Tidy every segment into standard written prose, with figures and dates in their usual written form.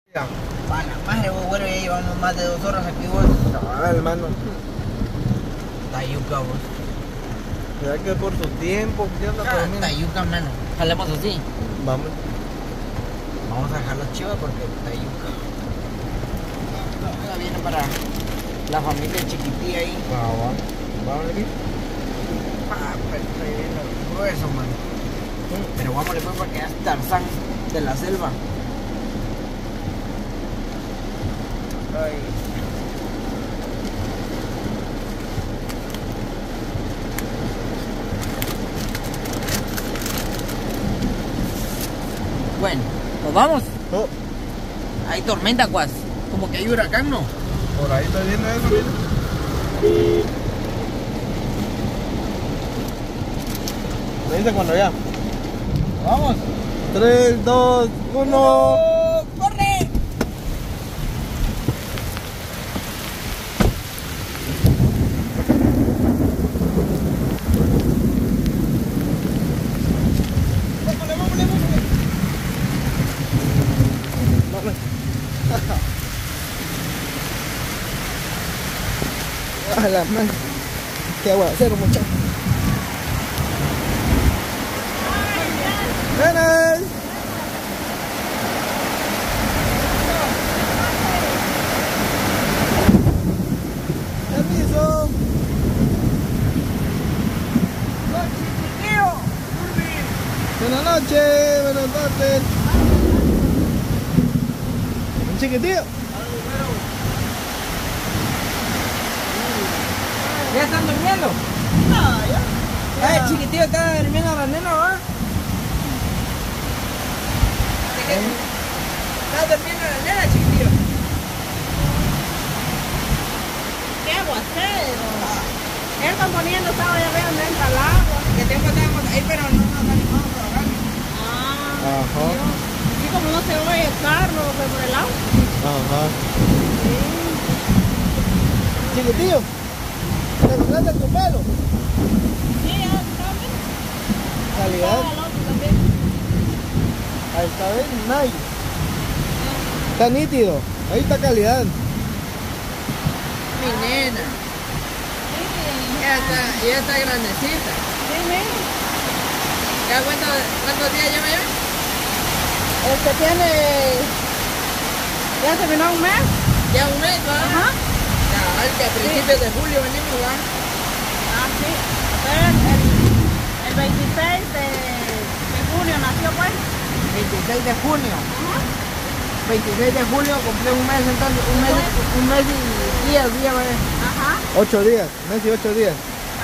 Ya. Para la madre, vos, güero, ya llevamos más de 2 horas aquí, vos. Cabal, hermano. Tayuca, vos. ¿Será que por su tiempo? ¿Qué onda por mí? Tayuca, mano. Jalemos así. Vamos. Vamos a dejar los chivas porque Tayuca. Viene para la familia chiquitilla ahí. Vamos aquí. Pero está bien grueso, mano. Pero vamos después para que es Tarzán de la selva. Ay. Bueno, ¿nos vamos? Oh, Hay tormenta, cuas. Como que hay huracán, ¿no? por ahí está viendo eso, mira. Me dice cuando ya. Vamos. 3, 2, 1. ¡Corre! A la madre. ¿Qué aguacero, muchacho? ¡Venes! ¡Permiso! Buenas noches, buenas noches. Un chiquitillo. ¿Ya están durmiendo? No, ya. El chiquitillo está durmiendo a la nena, ¿va? ¿Está durmiendo la nena, chiquitillo? ¡Qué aguacero! Él componiendo estaba ya veo donde entra el agua. Que tiempo estábamos ahí, pero no nos animamos a trabajar. Ajá. Sí, como no se oye el carro fue por el agua. Ajá. Chiquitillo, ¿te compraste tu pelo? Sí, ya está bien. Calidad. Estaba el otro también. Ahí está bien, nice. Está nítido. Ahí está calidad. Mi nena. Ya está grandecita. Sí, mira. ¿Ya cuántos días lleva ya? Este tiene... Ya terminó un mes. Ya un mes, ¿va? Ajá. Ya, que a principios de julio venimos, ¿va? Ah, sí. El 26 de junio nació, pues. 26 de junio. Ajá. 26 de julio cumplí un mes, entonces un mes y 10 días, ¿va? Ajá. 8 días, mes y 8 días.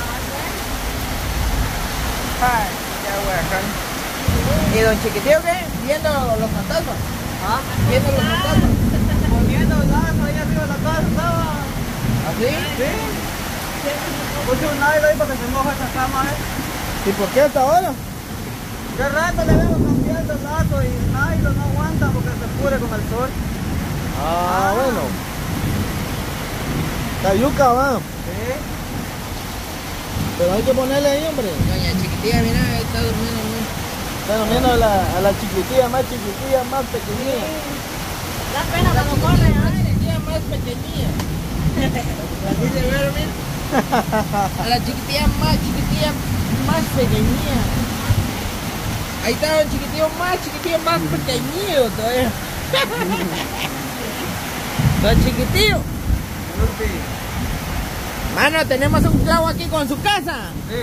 Ay, qué huevón. ¿Y don Chiquitillo qué? Viendo los fantasmas. ¿Ah? Viendo los fantasmas. Poniendo el lazo ahí arriba de la casa, estaba. ¿Así? Sí. Puse un aire ahí para que se moje esa cama, ¿Y por qué hasta ahora? De rato le veo cambiando el lazo y nylon no aguanta porque se pudre con el sol. Ah, bueno. Cayuca va. Sí. Pero hay que ponerle ahí, hombre. Doña Chiquitilla, mira, está durmiendo, ¿no? Está durmiendo a la chiquitilla, más pequeñita. Da pena cuando corre, Más ¿eh? chiquitilla, más pequeñilla. Así se ve, mira. A la chiquitilla, más pequeñilla. Ahí está don Chiquitillo, más pequeñillo todavía. Don Chiquitillo. Mano, tenemos un clavo aquí con su casa. Sí.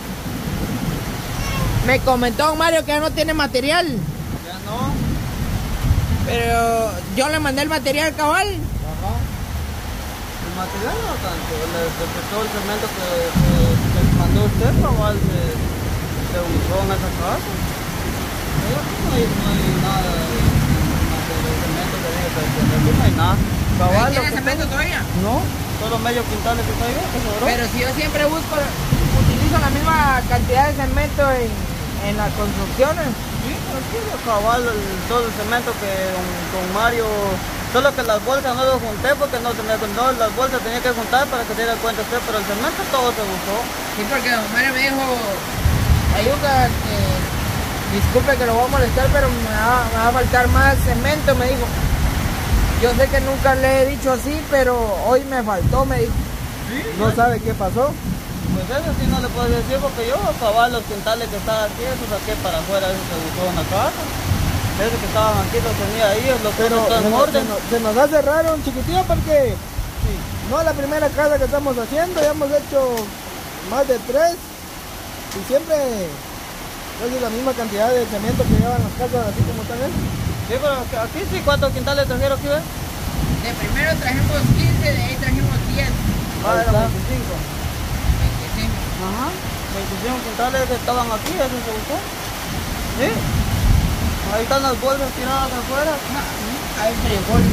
Me comentó don Mario que no tiene material. Ya no. Pero yo le mandé el material cabal. Ajá. El material no tanto, todo el cemento que mandó usted, cabal, se usó en esa casa. Pero aquí no hay nada de cemento que diga que aquí no hay nada. Cabal, ¿Tiene cemento todavía? No, solo medio quintal que está ahí, que sobró. Pero si yo siempre utilizo la misma cantidad de cemento en las construcciones. Sí, tranquilo, cabal, todo el cemento que don Mario, solo que las bolsas no lo junté porque no las bolsas tenía que juntar para que se diera cuenta usted, pero el cemento todo se usó. Sí, porque don Mario me dijo, Ayuca, disculpe que lo voy a molestar, pero me va a faltar más cemento, me dijo. Yo sé que nunca le he dicho así, pero hoy me faltó, me dijo. Sí, No sabe qué pasó. pues eso sí no le puedo decir porque yo cabal los quintales que estaban aquí, esos saqué para afuera, esos se buscó en la casa. Esos que estaban aquí los tenía ahí, los Pero puse todo en orden. se nos hace raro un chiquitillo porque Sí. no es la primera casa que estamos haciendo, ya hemos hecho más de 3 y siempre casi la misma cantidad de cemento que llevan las casas así como están esas. Sí, pero aquí sí, ¿cuántos quintales trajeron aquí, ves? De primero trajimos 15, de ahí trajimos 10. Ah, Ahí eran está. 25. 25. Ajá. 25 quintales que estaban aquí, eso se buscó. Sí. Ahí están las bolsas tiradas afuera. Hay frijol.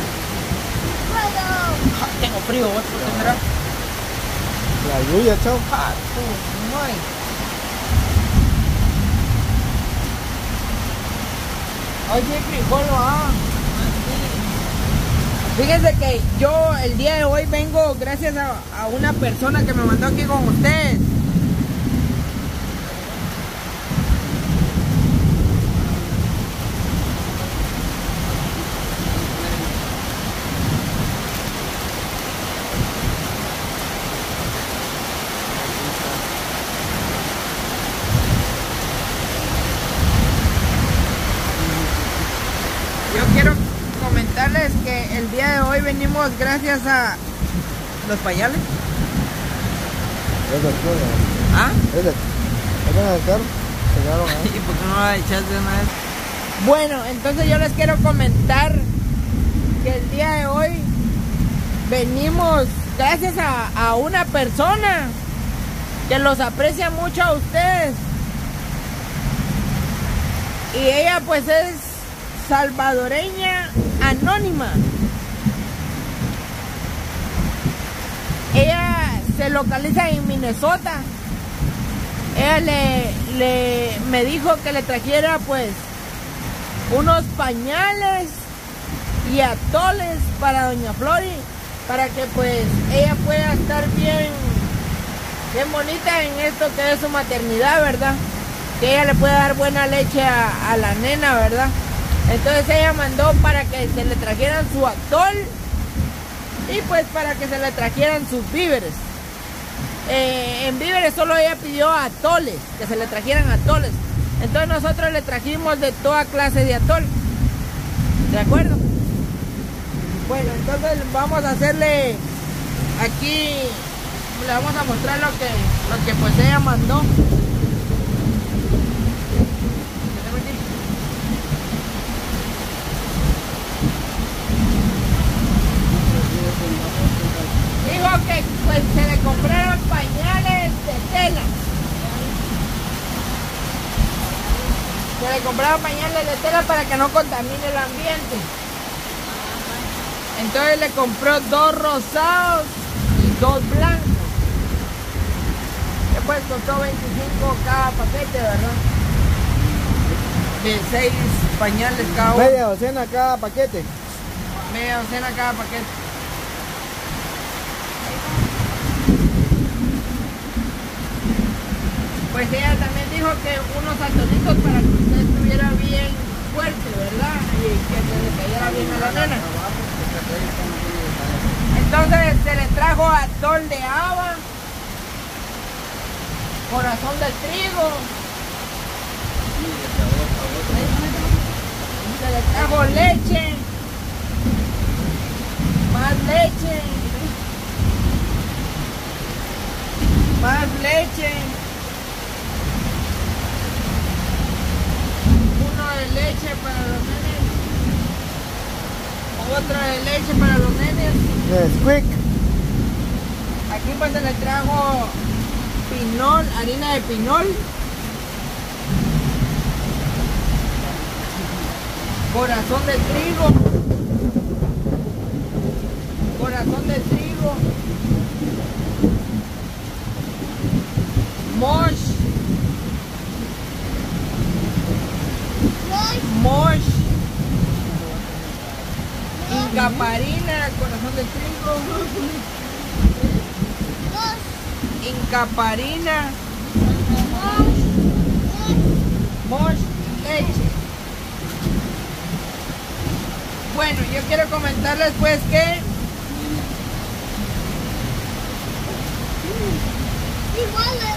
Tengo frío, ¿vos por qué será? La lluvia, chao. No hay. Hoy sí hay frijol, Fíjense que yo el día de hoy vengo gracias a una persona que me mandó aquí con ustedes. Yo quiero comentarles que el día de hoy venimos gracias a los pañales. Es del carro. ¿Ah? Es del carro. Se quedaron ahí. ¿Y por qué no la echas de una vez? Bueno, entonces yo les quiero comentar que el día de hoy venimos gracias a una persona que los aprecia mucho a ustedes. Y ella pues es salvadoreña anónima. Ella se localiza en Minnesota. Ella me dijo que le trajera pues unos pañales y atoles para doña Flori, para que pues ella pueda estar bien bonita en esto que es su maternidad, ¿verdad? Que ella le pueda dar buena leche a la nena, ¿verdad? Entonces ella mandó para que se le trajeran su atol y pues para que se le trajeran sus víveres. En víveres solo ella pidió atoles, que se le trajeran atoles. Entonces nosotros le trajimos de toda clase de atol. ¿De acuerdo? Bueno, entonces vamos a hacerle aquí, le vamos a mostrar lo que pues ella mandó. Dijo que pues se le compraron pañales de tela. Se le compraron pañales de tela para que no contamine el ambiente. Entonces le compró 2 rosados y 2 blancos. Después costó 25 cada paquete, ¿verdad? De 6 pañales cada uno. Media docena cada paquete. Media docena cada paquete. Pues ella también dijo que unos atolitos para que usted estuviera bien fuerte, ¿verdad? Y que se le cayera bien a la nena. Entonces se le trajo atol de haba, corazón de trigo, se le trajo leche, más leche, más leche, uno de leche para los nenes, otro de leche para los nenes. Squeak. Aquí pues se le trajo pinol, harina de pinol, corazón de trigo, mosh, incaparina, corazón de trigo, incaparina, mosh, leche. Bueno, yo quiero comentarles pues que Igual.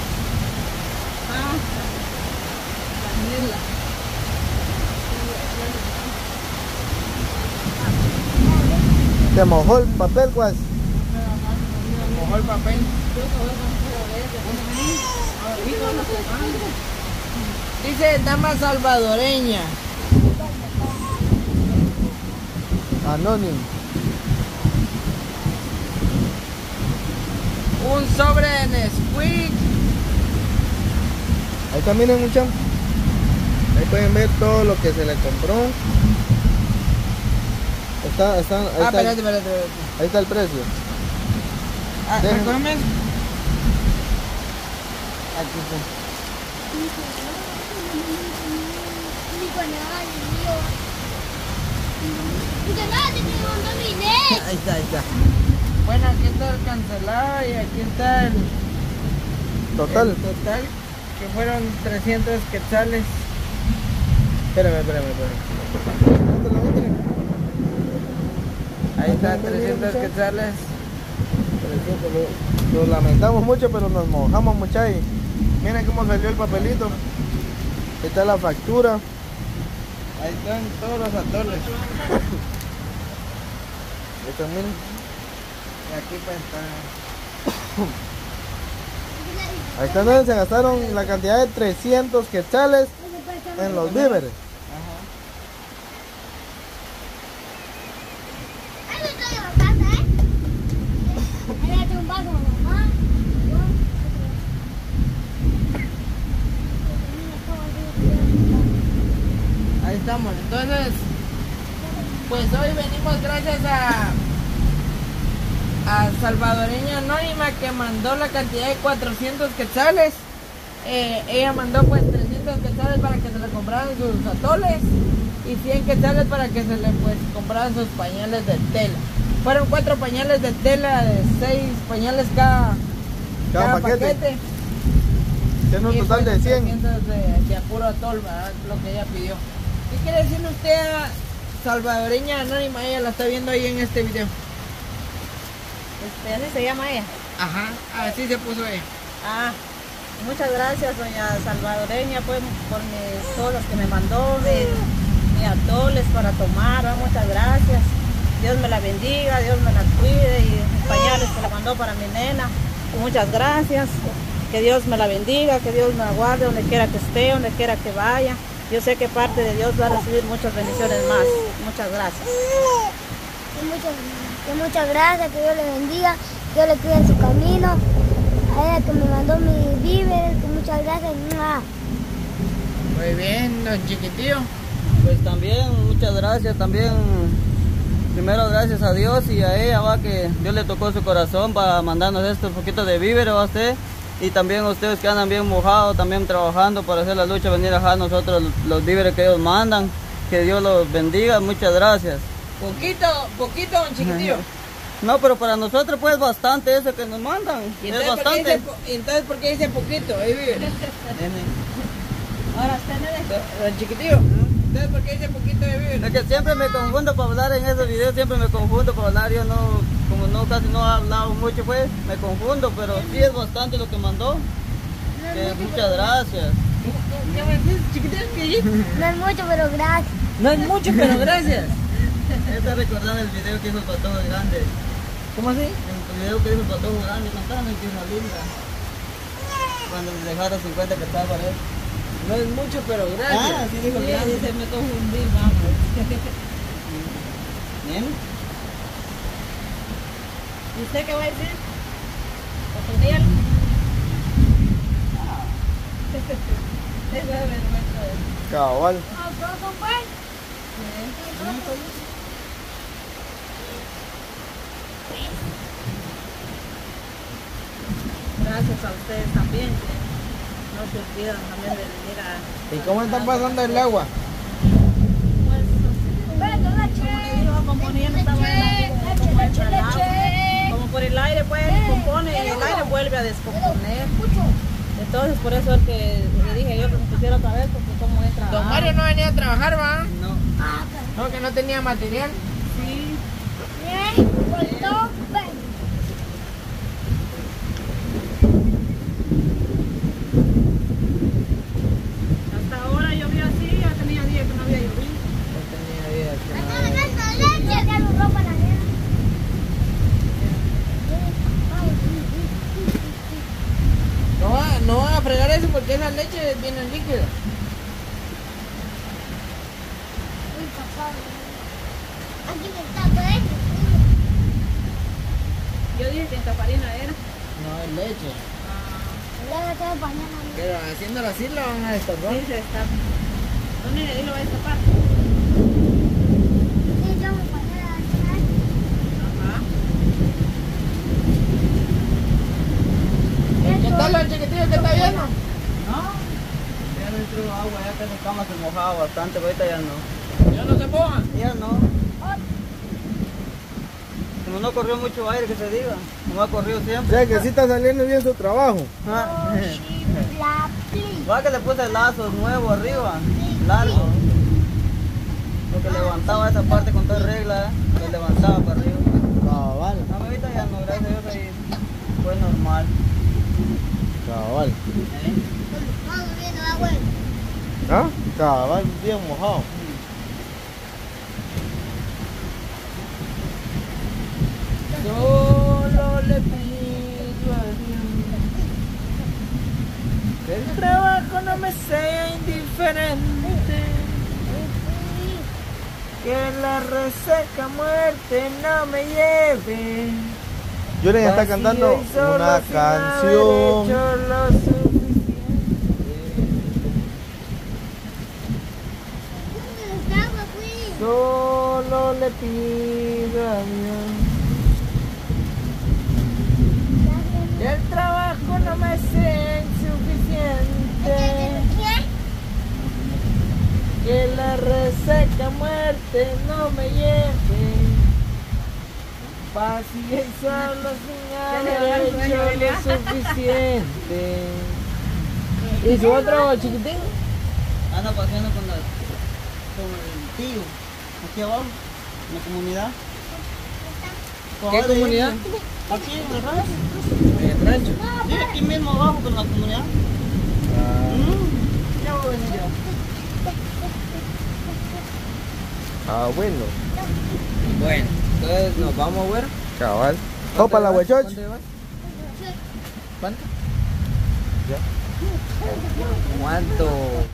Se mojó el papel, pues. mojó el papel. Dice dama salvadoreña. Anónimo. Un sobre de Nesquik. Ahí está, miren, muchachos. Ahí pueden ver todo lo que se le compró. Ahí Espérate. ahí está el precio. Déjenme. Recógeme. Aquí está. Ahí está. Bueno, aquí está el cancelado y aquí está el Total. el total, que fueron 300 quetzales. Espérame. Ahí está, 300 quetzales. Lo lamentamos mucho, pero nos mojamos, muchachos. Miren cómo salió el papelito. Ahí está la factura. Ahí están todos los atoles. Ahí está, miren. Y aquí pues está. Ahí está, miren, se gastaron la cantidad de 300 quetzales en los víveres. Ajá. Ahí estamos. Entonces, pues hoy venimos gracias a Salvadoreña Anónima, que mandó la cantidad de 400 quetzales. Ella mandó pues 300 quetzales para que se le compraran sus atoles y 100 quetzales para que se le pues compraran sus pañales de tela. Fueron 4 pañales de tela de 6 pañales cada paquete. Tiene un Y, total pues, de 100. 300 de puro atol, ¿verdad? Lo que ella pidió. ¿Qué quiere decirle usted a Salvadoreña Anónima? Ella la está viendo ahí en este video. Así se llama ella. Ajá, así se puso ella. Ah, muchas gracias, doña Salvadoreña, pues, por todos los que me mandó, mis atoles para tomar, muchas gracias. Dios me la bendiga, Dios me la cuide, y mis pañales que la mandó para mi nena. Muchas gracias, que Dios me la bendiga, que Dios me la guarde donde quiera que esté, donde quiera que vaya. Yo sé que parte de Dios va a recibir muchas bendiciones más. Muchas gracias. Muchas gracias, que Dios le bendiga, que Dios le cuide en su camino. A ella que me mandó mis víveres, que muchas gracias. Muy bien, don Chiquitillo. Pues también, muchas gracias, también primero gracias a Dios y a ella, va, que Dios le tocó su corazón para mandarnos estos poquitos de víveres, va, a usted, y también a ustedes que andan bien mojados, también trabajando para hacer la lucha, venir a dejar nosotros los víveres que ellos mandan, que Dios los bendiga, muchas gracias. Poquito, don Chiquitillo. No, pero para nosotros pues bastante eso que nos mandan, ¿Y es entonces, bastante. entonces por qué dice poquito? Ahí vive. Ahora usted Don Chiquitillo. Entonces por qué dice poquito de vive? Es que siempre me confundo para hablar en esos videos, siempre me confundo para hablar, yo no, como no casi no he hablado mucho pues, me confundo, pero sí es bastante lo que mandó. Muchas gracias. ¿Qué me dices, Chiquitillo? ¿Qué dices? No es mucho, pero gracias. No es mucho, pero gracias. Está recordando el video que hizo el Patojo Grande. ¿Cómo así? El video que hizo el Patojo Grande, cantando en Tierra Linda. Cuando le dejaron 50 que estaba para él. No es mucho, pero gracias. Ah, sí dijo grande. dice, me confundí, vamos. Bien. ¿Y usted qué va a decir? ¿Confundí algo? Eso es vergüenza. Cabal. Gracias a ustedes también, que no se olvidan también de venir a... ¿Y cómo están pasando el agua? Como Niel estaba como entra el agua, como por el aire pues descompone y el aire vuelve a descomponer. Entonces por eso es que le dije yo que me pusiera otra vez, porque como entra Don agua. Mario no venía a trabajar, ¿va? No. No, que no tenía material. Sí. Hasta ahora llovió así, ya tenía días que no había llovido. No tenía idea que no había. No va a fregar eso porque esa leche viene líquida. Yo dije que en Taparina era. No es leche. Pero haciéndolo así lo van a destapar. Sí, se destapa. ¿Dónde ahí lo va a destapar? Ajá. ¿Qué tal los chiquitillos que está viendo? No, ya no entró agua, ya que esa cama se mojaba bastante, pero ahorita ya no. Ya no se mojan. Ya no. Como no corrió mucho aire, que se diga. Como ha corrido O siempre. sea que sí está saliendo bien su trabajo. Ah. Va que le puse lazos nuevos arriba, largo. Porque levantaba esa parte con toda regla, lo levantaba para arriba. Cabal, No, ahorita ya no, gracias a Dios ahí fue normal. cabal. ¿Eh? ¿Ah? Cabal, bien mojado. Solo le pido a Dios que el trabajo no me sea indiferente, que la reseca muerte no me lleve. Julen está cantando vacío y solo una sin canción. haber hecho lo suficiente. Solo le pido a Dios que el trabajo no me sea insuficiente, que la reseca muerte no me lleve, vacía y solo sin haber hecho lo suficiente. ¿Y su otro chiquitín? Anda paseando con el tío, aquí abajo, en la comunidad. ¿Qué Abajo de comunidad? ahí, aquí en el rancho. En el rancho. Sí, aquí mismo abajo con la comunidad. Ya voy a venir yo. Ah, bueno. Bueno, entonces nos vamos a ver. Cabal. Opa la huechoch. ¿Cuánto llevas? ¿Cuánto? Ya. ¿Cuánto?